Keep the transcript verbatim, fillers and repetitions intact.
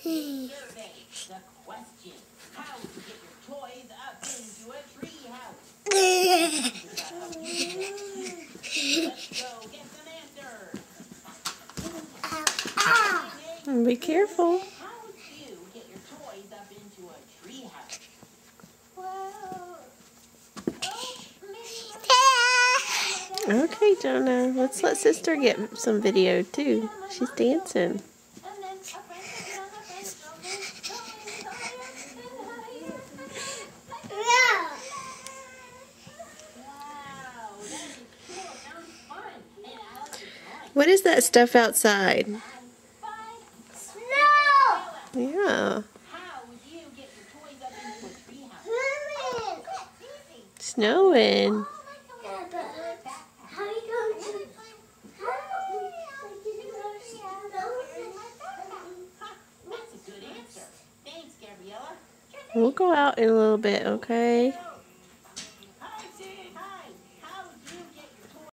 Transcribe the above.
survey. The question: how to get your toys up into a tree house? Let's go get some answers. Be careful. How would you get your toys up into a tree house? Okay, Jonah. Let's let sister get some video too. She's dancing. What is that stuff outside? Snow! Yeah. How would you get your toys up into a tree house? Snowing. Yeah, but how are you going to... That's a good answer. Thanks, Gabriella. We'll go out in a little bit, okay?